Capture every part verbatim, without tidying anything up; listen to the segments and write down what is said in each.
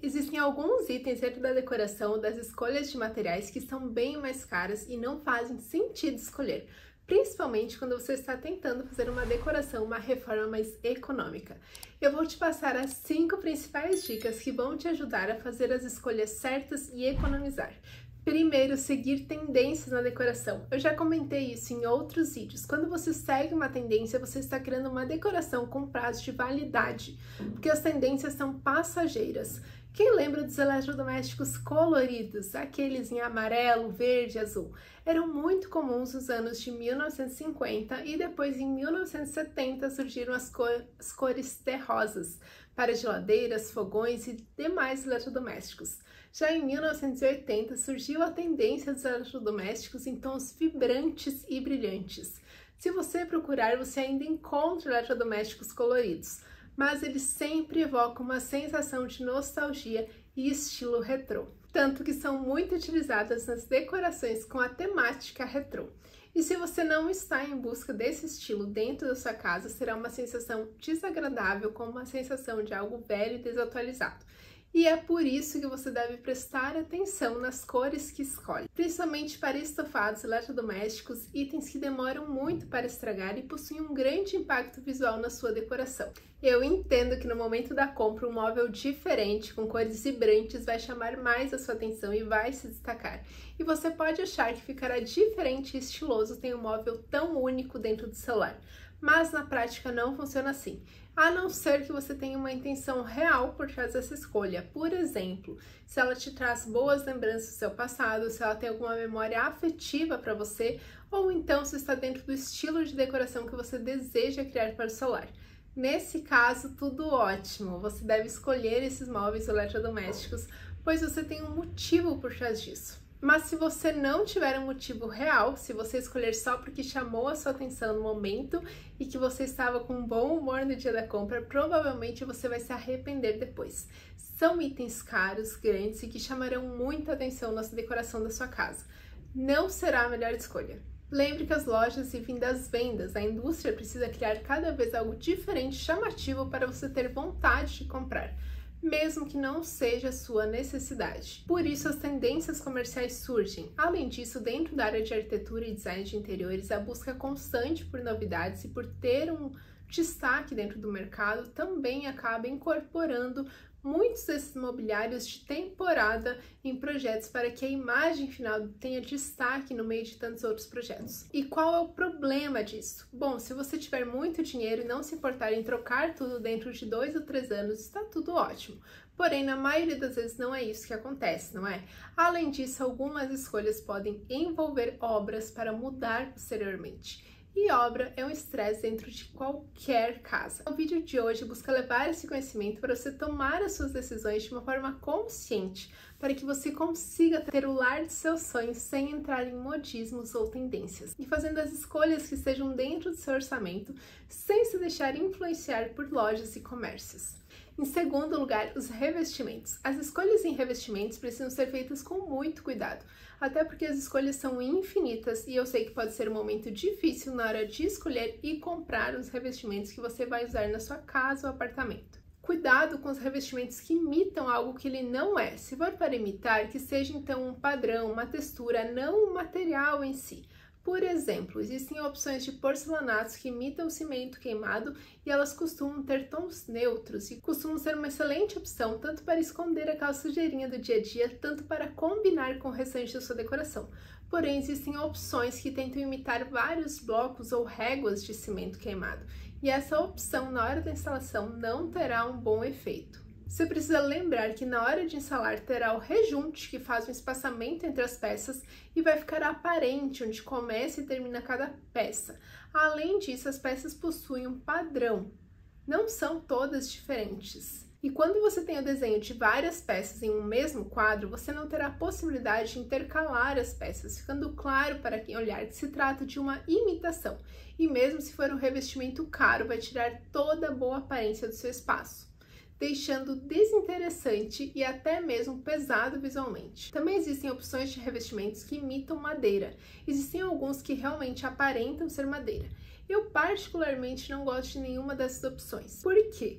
Existem alguns itens dentro da decoração, das escolhas de materiais que são bem mais caras e não fazem sentido escolher, principalmente quando você está tentando fazer uma decoração, uma reforma mais econômica. Eu vou te passar as cinco principais dicas que vão te ajudar a fazer as escolhas certas e economizar. Primeiro, seguir tendências na decoração. Eu já comentei isso em outros vídeos. Quando você segue uma tendência, você está criando uma decoração com prazo de validade, porque as tendências são passageiras. Quem lembra dos eletrodomésticos coloridos, aqueles em amarelo, verde, azul? Eram muito comuns nos anos de mil novecentos e cinquenta e depois em mil novecentos e setenta surgiram as, cor as cores terrosas para geladeiras, fogões e demais eletrodomésticos. Já em mil novecentos e oitenta surgiu a tendência dos eletrodomésticos em tons vibrantes e brilhantes. Se você procurar, você ainda encontra eletrodomésticos coloridos, mas eles sempre evocam uma sensação de nostalgia e estilo retrô, tanto que são muito utilizadas nas decorações com a temática retrô. E se você não está em busca desse estilo dentro da sua casa, será uma sensação desagradável, como uma sensação de algo velho e desatualizado. E é por isso que você deve prestar atenção nas cores que escolhe, principalmente para estofados, eletrodomésticos, itens que demoram muito para estragar e possuem um grande impacto visual na sua decoração. Eu entendo que no momento da compra um móvel diferente, com cores vibrantes, vai chamar mais a sua atenção e vai se destacar. E você pode achar que ficará diferente e estiloso ter um móvel tão único dentro do celular. Mas na prática não funciona assim, a não ser que você tenha uma intenção real por trás dessa escolha. Por exemplo, se ela te traz boas lembranças do seu passado, se ela tem alguma memória afetiva para você, ou então se está dentro do estilo de decoração que você deseja criar para o celular. Nesse caso, tudo ótimo, você deve escolher esses móveis eletrodomésticos, pois você tem um motivo por trás disso. Mas se você não tiver um motivo real, se você escolher só porque chamou a sua atenção no momento e que você estava com um bom humor no dia da compra, provavelmente você vai se arrepender depois. São itens caros, grandes e que chamarão muita atenção na decoração da sua casa. Não será a melhor escolha. Lembre que as lojas vivem das vendas, a indústria precisa criar cada vez algo diferente e chamativo para você ter vontade de comprar, mesmo que não seja sua necessidade. Por isso, as tendências comerciais surgem. Além disso, dentro da área de arquitetura e design de interiores, a busca constante por novidades e por ter um destaque dentro do mercado também acaba incorporando muitos desses mobiliários de temporada em projetos para que a imagem final tenha destaque no meio de tantos outros projetos. E qual é o problema disso? Bom, se você tiver muito dinheiro e não se importar em trocar tudo dentro de dois ou três anos, está tudo ótimo. Porém, na maioria das vezes não é isso que acontece, não é? Além disso, algumas escolhas podem envolver obras para mudar posteriormente. E obra é um estresse dentro de qualquer casa. O vídeo de hoje busca levar esse conhecimento para você tomar as suas decisões de uma forma consciente, para que você consiga ter o lar de seus sonhos sem entrar em modismos ou tendências, e fazendo as escolhas que estejam dentro do seu orçamento, sem se deixar influenciar por lojas e comércios. Em segundo lugar, os revestimentos. As escolhas em revestimentos precisam ser feitas com muito cuidado, até porque as escolhas são infinitas e eu sei que pode ser um momento difícil na hora de escolher e comprar os revestimentos que você vai usar na sua casa ou apartamento. Cuidado com os revestimentos que imitam algo que ele não é. Se for para imitar, que seja então um padrão, uma textura, não um material em si. Por exemplo, existem opções de porcelanatos que imitam o cimento queimado e elas costumam ter tons neutros e costumam ser uma excelente opção tanto para esconder aquela sujeirinha do dia a dia, tanto para combinar com o restante da sua decoração. Porém, existem opções que tentam imitar vários blocos ou réguas de cimento queimado e essa opção na hora da instalação não terá um bom efeito. Você precisa lembrar que na hora de instalar terá o rejunte que faz um espaçamento entre as peças e vai ficar aparente onde começa e termina cada peça. Além disso, as peças possuem um padrão, não são todas diferentes. E quando você tem o desenho de várias peças em um mesmo quadro, você não terá a possibilidade de intercalar as peças, ficando claro para quem olhar que se trata de uma imitação. E mesmo se for um revestimento caro, vai tirar toda a boa aparência do seu espaço, deixando desinteressante e até mesmo pesado visualmente. Também existem opções de revestimentos que imitam madeira. Existem alguns que realmente aparentam ser madeira. Eu particularmente não gosto de nenhuma dessas opções. Por quê?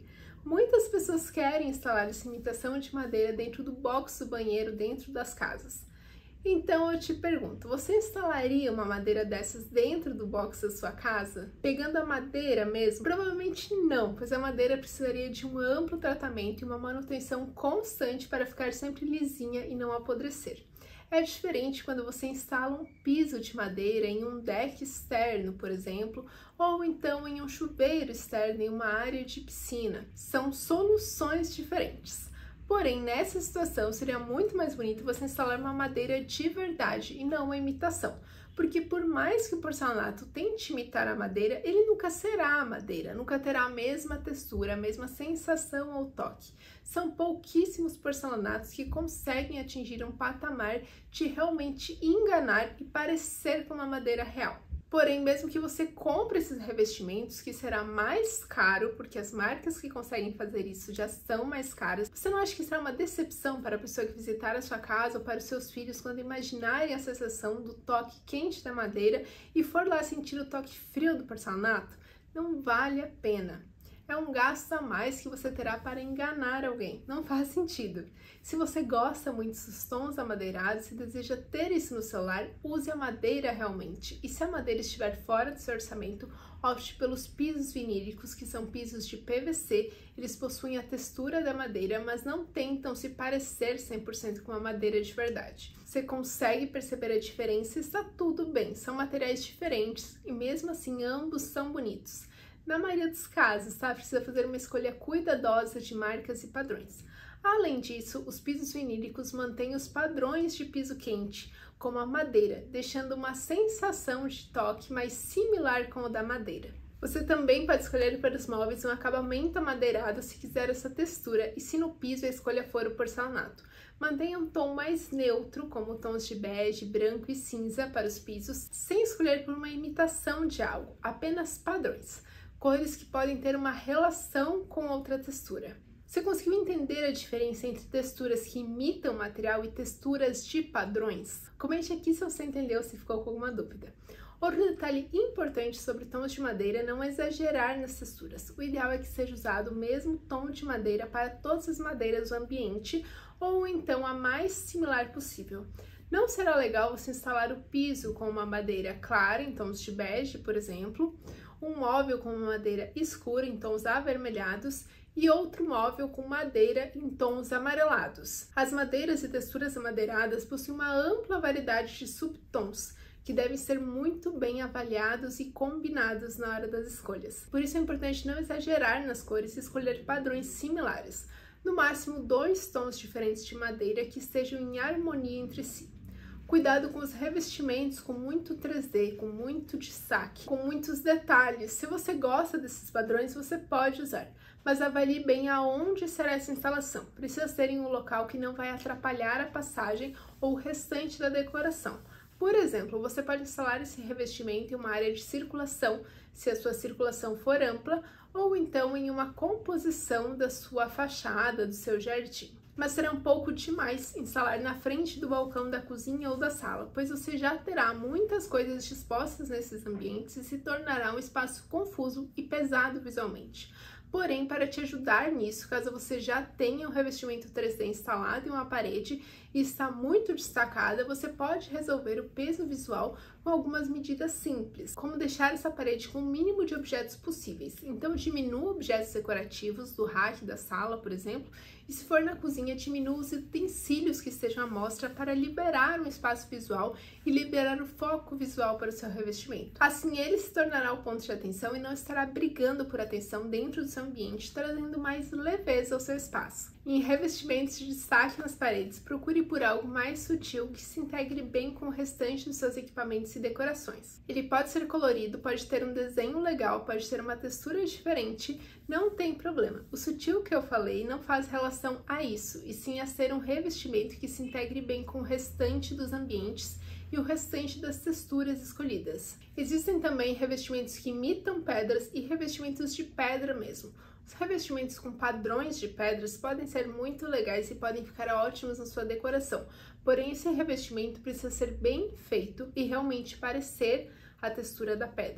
Muitas pessoas querem instalar essa imitação de madeira dentro do box do banheiro, dentro das casas. Então eu te pergunto, você instalaria uma madeira dessas dentro do box da sua casa? Pegando a madeira mesmo? Provavelmente não, pois a madeira precisaria de um amplo tratamento e uma manutenção constante para ficar sempre lisinha e não apodrecer. É diferente quando você instala um piso de madeira em um deck externo, por exemplo, ou então em um chuveiro externo em uma área de piscina. São soluções diferentes. Porém, nessa situação, seria muito mais bonito você instalar uma madeira de verdade e não uma imitação. Porque por mais que o porcelanato tente imitar a madeira, ele nunca será a madeira, nunca terá a mesma textura, a mesma sensação ou toque. São pouquíssimos porcelanatos que conseguem atingir um patamar de realmente enganar e parecer com uma madeira real. Porém, mesmo que você compre esses revestimentos, que será mais caro, porque as marcas que conseguem fazer isso já são mais caras, você não acha que será uma decepção para a pessoa que visitar a sua casa ou para os seus filhos quando imaginarem a sensação do toque quente da madeira e for lá sentir o toque frio do porcelanato? Não vale a pena. É um gasto a mais que você terá para enganar alguém. Não faz sentido. Se você gosta muito dos tons amadeirados e deseja ter isso no seu lar, use a madeira realmente. E se a madeira estiver fora do seu orçamento, opte pelos pisos vinílicos, que são pisos de P V C. Eles possuem a textura da madeira, mas não tentam se parecer cem por cento com a madeira de verdade. Você consegue perceber a diferença e está tudo bem. São materiais diferentes e mesmo assim ambos são bonitos. Na maioria dos casos, tá? Precisa fazer uma escolha cuidadosa de marcas e padrões. Além disso, os pisos vinílicos mantêm os padrões de piso quente, como a madeira, deixando uma sensação de toque mais similar com o da madeira. Você também pode escolher para os móveis um acabamento amadeirado se quiser essa textura e se no piso a escolha for o porcelanato. Mantenha um tom mais neutro, como tons de bege, branco e cinza para os pisos, sem escolher por uma imitação de algo, apenas padrões. Cores que podem ter uma relação com outra textura. Você conseguiu entender a diferença entre texturas que imitam o material e texturas de padrões? Comente aqui se você entendeu, se ficou com alguma dúvida. Outro detalhe importante sobre tons de madeira é não exagerar nas texturas. O ideal é que seja usado o mesmo tom de madeira para todas as madeiras do ambiente, ou então a mais similar possível. Não será legal você instalar o piso com uma madeira clara, em tons de bege, por exemplo, um móvel com uma madeira escura em tons avermelhados e outro móvel com madeira em tons amarelados. As madeiras e texturas amadeiradas possuem uma ampla variedade de subtons, que devem ser muito bem avaliados e combinados na hora das escolhas. Por isso é importante não exagerar nas cores e escolher padrões similares. No máximo, dois tons diferentes de madeira que estejam em harmonia entre si. Cuidado com os revestimentos com muito três D, com muito destaque, com muitos detalhes. Se você gosta desses padrões, você pode usar, mas avalie bem aonde será essa instalação. Precisa ser em um local que não vai atrapalhar a passagem ou o restante da decoração. Por exemplo, você pode instalar esse revestimento em uma área de circulação, se a sua circulação for ampla, ou então em uma composição da sua fachada, do seu jardim. Mas será um pouco demais instalar na frente do balcão da cozinha ou da sala, pois você já terá muitas coisas dispostas nesses ambientes e se tornará um espaço confuso e pesado visualmente. Porém, para te ajudar nisso, caso você já tenha um revestimento três D instalado em uma parede e está muito destacada, você pode resolver o peso visual com algumas medidas simples, como deixar essa parede com o mínimo de objetos possíveis. Então, diminua objetos decorativos do rack da sala, por exemplo, e se for na cozinha, diminua os utensílios que estejam à mostra para liberar um espaço visual e liberar o foco visual para o seu revestimento. Assim, ele se tornará o ponto de atenção e não estará brigando por atenção dentro do seu ambiente, trazendo mais leveza ao seu espaço. Em revestimentos de destaque nas paredes, procure por algo mais sutil que se integre bem com o restante dos seus equipamentos e decorações. Ele pode ser colorido, pode ter um desenho legal, pode ter uma textura diferente, não tem problema. O sutil que eu falei não faz relação a isso, e sim a ser um revestimento que se integre bem com o restante dos ambientes e o restante das texturas escolhidas. Existem também revestimentos que imitam pedras e revestimentos de pedra mesmo. Os revestimentos com padrões de pedras podem ser muito legais e podem ficar ótimos na sua decoração, porém esse revestimento precisa ser bem feito e realmente parecer a textura da pedra.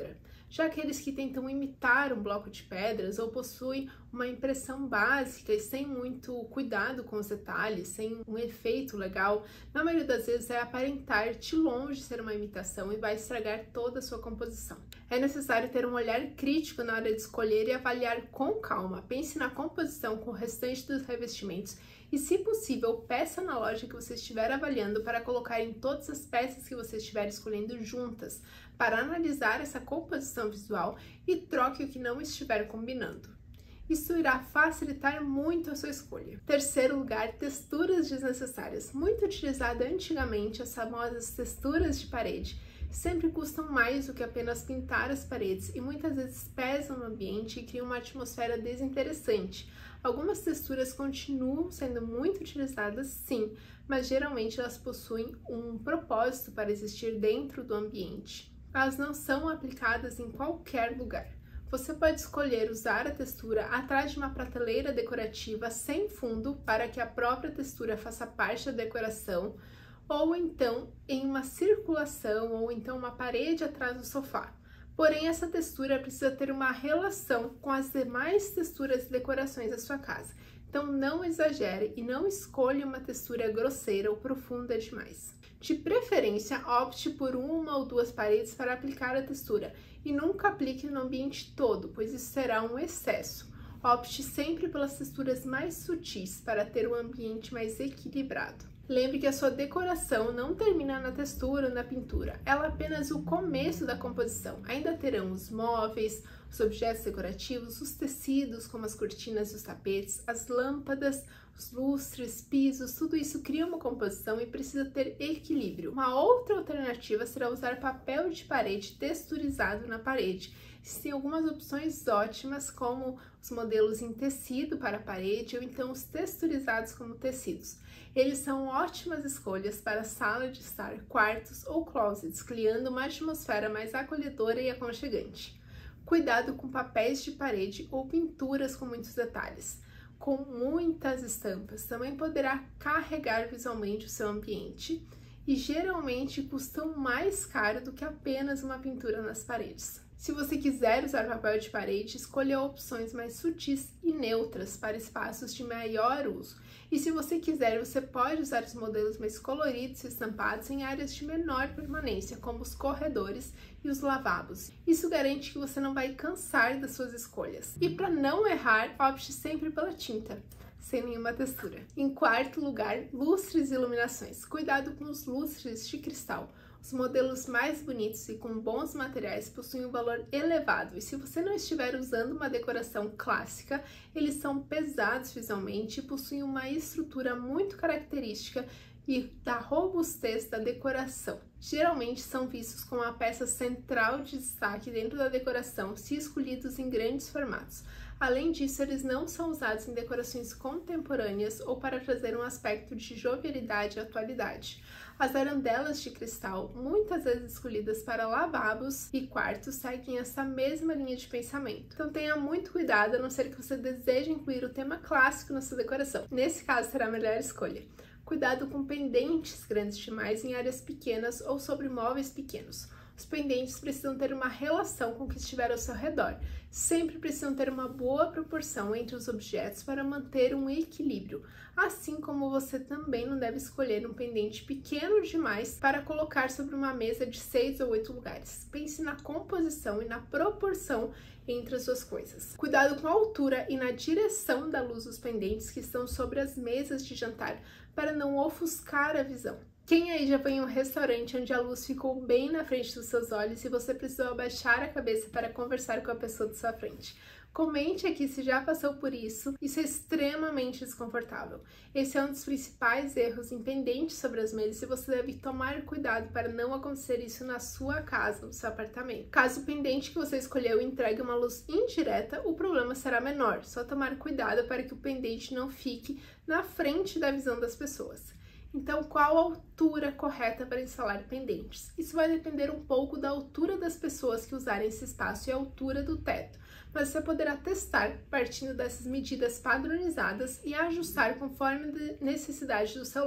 Já aqueles que tentam imitar um bloco de pedras ou possuem uma impressão básica e sem muito cuidado com os detalhes, sem um efeito legal, na maioria das vezes é aparentar de longe ser uma imitação e vai estragar toda a sua composição. É necessário ter um olhar crítico na hora de escolher e avaliar com calma. Pense na composição com o restante dos revestimentos e, se possível, peça na loja que você estiver avaliando para colocar em todas as peças que você estiver escolhendo juntas, para analisar essa composição visual e troque o que não estiver combinando. Isso irá facilitar muito a sua escolha. Terceiro lugar, texturas desnecessárias. Muito utilizada antigamente, as famosas texturas de parede sempre custam mais do que apenas pintar as paredes e muitas vezes pesam no ambiente e criam uma atmosfera desinteressante. Algumas texturas continuam sendo muito utilizadas, sim, mas geralmente elas possuem um propósito para existir dentro do ambiente. Elas não são aplicadas em qualquer lugar. Você pode escolher usar a textura atrás de uma prateleira decorativa sem fundo para que a própria textura faça parte da decoração, ou então em uma circulação, ou então uma parede atrás do sofá. Porém, essa textura precisa ter uma relação com as demais texturas e decorações da sua casa. Então, não exagere e não escolha uma textura grosseira ou profunda demais. De preferência, opte por uma ou duas paredes para aplicar a textura e nunca aplique no ambiente todo, pois isso será um excesso. Opte sempre pelas texturas mais sutis para ter um ambiente mais equilibrado. Lembre que a sua decoração não termina na textura ou na pintura, ela é apenas o começo da composição. Ainda terão os móveis, os objetos decorativos, os tecidos como as cortinas e os tapetes, as lâmpadas, os lustres, pisos, tudo isso cria uma composição e precisa ter equilíbrio. Uma outra alternativa será usar papel de parede texturizado na parede. Existem algumas opções ótimas, como os modelos em tecido para a parede ou então os texturizados como tecidos. Eles são ótimas escolhas para sala de estar, quartos ou closets, criando uma atmosfera mais acolhedora e aconchegante. Cuidado com papéis de parede ou pinturas com muitos detalhes. Com muitas estampas, também poderá carregar visualmente o seu ambiente e geralmente custam mais caro do que apenas uma pintura nas paredes. Se você quiser usar papel de parede, escolha opções mais sutis e neutras para espaços de maior uso. E se você quiser, você pode usar os modelos mais coloridos e estampados em áreas de menor permanência, como os corredores e os lavabos. Isso garante que você não vai cansar das suas escolhas. E para não errar, opte sempre pela tinta, sem nenhuma textura. Em quarto lugar, lustres e iluminações. Cuidado com os lustres de cristal. Os modelos mais bonitos e com bons materiais possuem um valor elevado, e se você não estiver usando uma decoração clássica, eles são pesados visualmente e possuem uma estrutura muito característica e da robustez da decoração. Geralmente são vistos como a peça central de destaque dentro da decoração, se escolhidos em grandes formatos. Além disso, eles não são usados em decorações contemporâneas ou para trazer um aspecto de jovialidade e atualidade. As arandelas de cristal, muitas vezes escolhidas para lavabos e quartos, seguem essa mesma linha de pensamento. Então tenha muito cuidado, a não ser que você deseje incluir o tema clássico na sua decoração. Nesse caso, será a melhor escolha. Cuidado com pendentes grandes demais em áreas pequenas ou sobre móveis pequenos. Os pendentes precisam ter uma relação com o que estiver ao seu redor. Sempre precisam ter uma boa proporção entre os objetos para manter um equilíbrio. Assim como você também não deve escolher um pendente pequeno demais para colocar sobre uma mesa de seis ou oito lugares. Pense na composição e na proporção entre as suas coisas. Cuidado com a altura e na direção da luz dos pendentes que estão sobre as mesas de jantar para não ofuscar a visão. Quem aí já foi em um restaurante onde a luz ficou bem na frente dos seus olhos e você precisou abaixar a cabeça para conversar com a pessoa de sua frente? Comente aqui se já passou por isso, isso é extremamente desconfortável. Esse é um dos principais erros em pendentes sobre as mesas e você deve tomar cuidado para não acontecer isso na sua casa, no seu apartamento. Caso o pendente que você escolheu entregue uma luz indireta, o problema será menor, só tomar cuidado para que o pendente não fique na frente da visão das pessoas. Então, qual a altura correta para instalar pendentes? Isso vai depender um pouco da altura das pessoas que usarem esse espaço e a altura do teto, mas você poderá testar partindo dessas medidas padronizadas e ajustar conforme a necessidade do seu lar.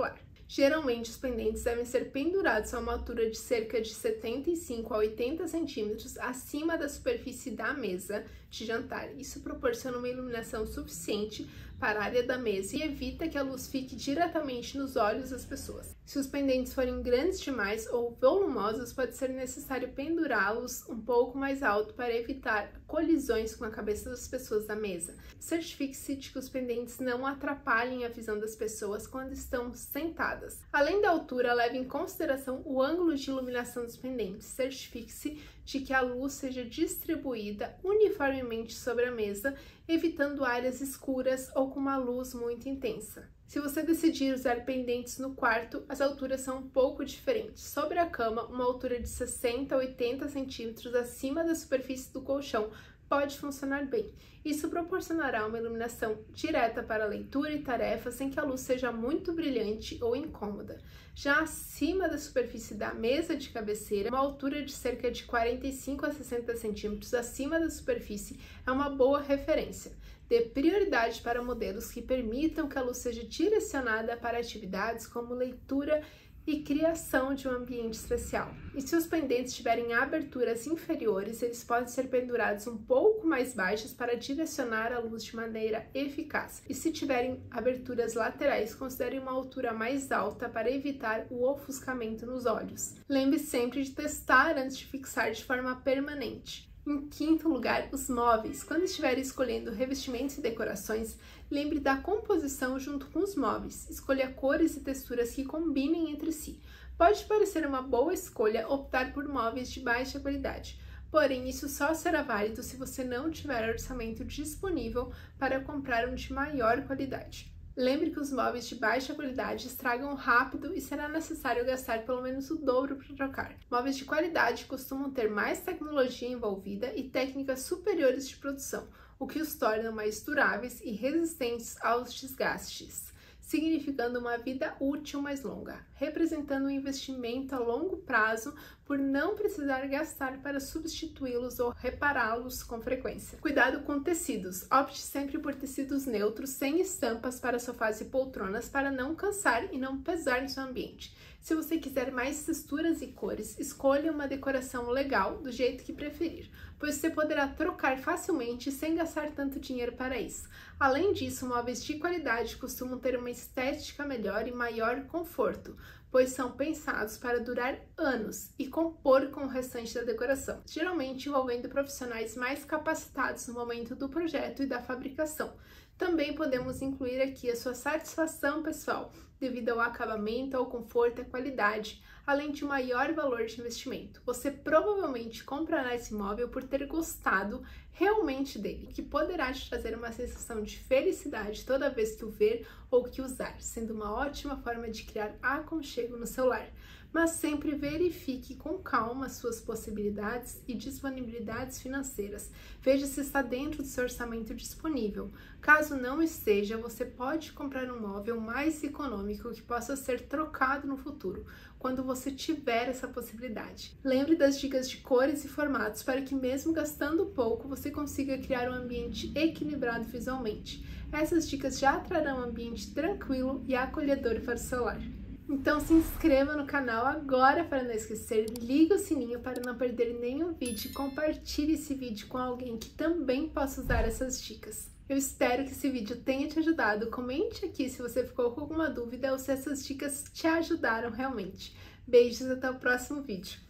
Geralmente, os pendentes devem ser pendurados a uma altura de cerca de setenta e cinco a oitenta centímetros acima da superfície da mesa de jantar. Isso proporciona uma iluminação suficiente para a área da mesa e evita que a luz fique diretamente nos olhos das pessoas. Se os pendentes forem grandes demais ou volumosos, pode ser necessário pendurá-los um pouco mais alto para evitar colisões com a cabeça das pessoas da mesa. Certifique-se de que os pendentes não atrapalhem a visão das pessoas quando estão sentadas. Além da altura, leve em consideração o ângulo de iluminação dos pendentes. Certifique-se de que a luz seja distribuída uniformemente sobre a mesa, evitando áreas escuras ou com uma luz muito intensa. Se você decidir usar pendentes no quarto, as alturas são um pouco diferentes. Sobre a cama, uma altura de sessenta a oitenta centímetros acima da superfície do colchão pode funcionar bem. Isso proporcionará uma iluminação direta para a leitura e tarefas sem que a luz seja muito brilhante ou incômoda. Já acima da superfície da mesa de cabeceira, uma altura de cerca de quarenta e cinco a sessenta centímetros acima da superfície é uma boa referência. Dê prioridade para modelos que permitam que a luz seja direcionada para atividades como leitura e criação de um ambiente especial. E se os pendentes tiverem aberturas inferiores, eles podem ser pendurados um pouco mais baixos para direcionar a luz de maneira eficaz. E se tiverem aberturas laterais, considere uma altura mais alta para evitar o ofuscamento nos olhos. Lembre sempre de testar antes de fixar de forma permanente. Em quinto lugar, os móveis. Quando estiver escolhendo revestimentos e decorações, lembre da composição junto com os móveis. Escolha cores e texturas que combinem entre si. Pode parecer uma boa escolha optar por móveis de baixa qualidade, porém isso só será válido se você não tiver orçamento disponível para comprar um de maior qualidade. Lembre que os móveis de baixa qualidade estragam rápido e será necessário gastar pelo menos o dobro para trocar. Móveis de qualidade costumam ter mais tecnologia envolvida e técnicas superiores de produção, o que os torna mais duráveis e resistentes aos desgastes, significando uma vida útil mais longa, representando um investimento a longo prazo por não precisar gastar para substituí-los ou repará-los com frequência. Cuidado com tecidos. Opte sempre por tecidos neutros, sem estampas para sofás e poltronas, para não cansar e não pesar no seu ambiente. Se você quiser mais texturas e cores, escolha uma decoração legal do jeito que preferir, pois você poderá trocar facilmente sem gastar tanto dinheiro para isso. Além disso, móveis de qualidade costumam ter uma estética melhor e maior conforto, pois são pensados para durar anos e compor com o restante da decoração, geralmente envolvendo profissionais mais capacitados no momento do projeto e da fabricação. Também podemos incluir aqui a sua satisfação pessoal, devido ao acabamento, ao conforto e à qualidade, além de um maior valor de investimento. Você provavelmente comprará esse móvel por ter gostado realmente dele, que poderá te trazer uma sensação de felicidade toda vez que o ver ou que usar, sendo uma ótima forma de criar aconchego no seu lar. Mas sempre verifique com calma suas possibilidades e disponibilidades financeiras. Veja se está dentro do seu orçamento disponível. Caso não esteja, você pode comprar um móvel mais econômico que possa ser trocado no futuro, quando você tiver essa possibilidade. Lembre das dicas de cores e formatos para que, mesmo gastando pouco, você consiga criar um ambiente equilibrado visualmente. Essas dicas já trarão um ambiente tranquilo e acolhedor para o seu lar. Então se inscreva no canal agora para não esquecer, liga o sininho para não perder nenhum vídeo e compartilhe esse vídeo com alguém que também possa usar essas dicas. Eu espero que esse vídeo tenha te ajudado. Comente aqui se você ficou com alguma dúvida ou se essas dicas te ajudaram realmente. Beijos, até o próximo vídeo.